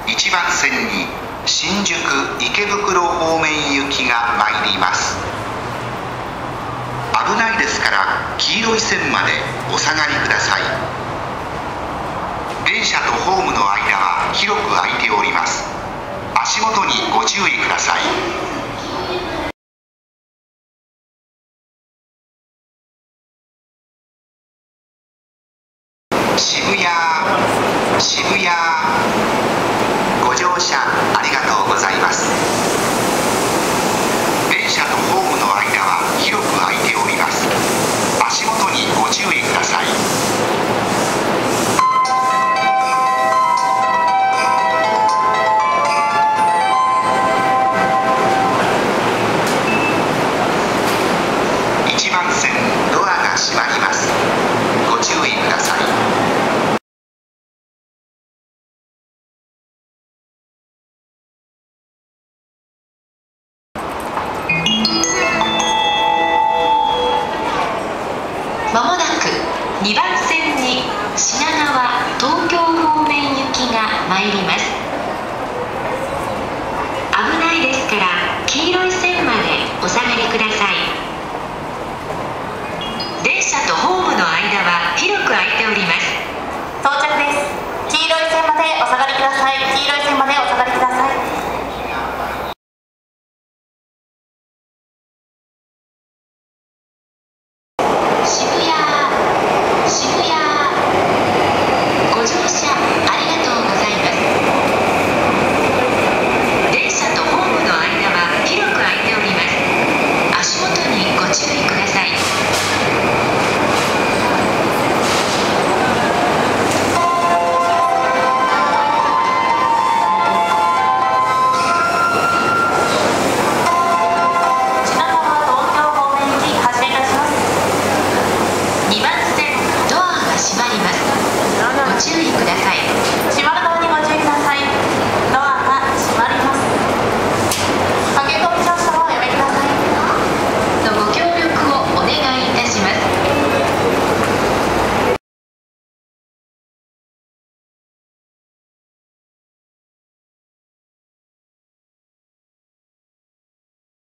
1番線に新宿池袋方面行きが参ります。危ないですから黄色い線までお下がりください。電車とホームの間は広く空いております。足元にご注意ください。渋谷ご乗車ありがとうございます。電車とホームの間は広く空いております。足元にご注意ください。1番線ドアが閉まります。ご注意ください。 まもなく2番線に品川・東京方面行きが参ります。危ないですから黄色い線までお下がりください。電車とホームの間は広く空いております。 到着です。黄色い線までお下がりください。黄色い線までお下がりください。 渋谷ご乗車ありがとうございます。電車とホームの間は広く空いております。足元にご注意ください。2番線ドアが閉まります。ご注意ください。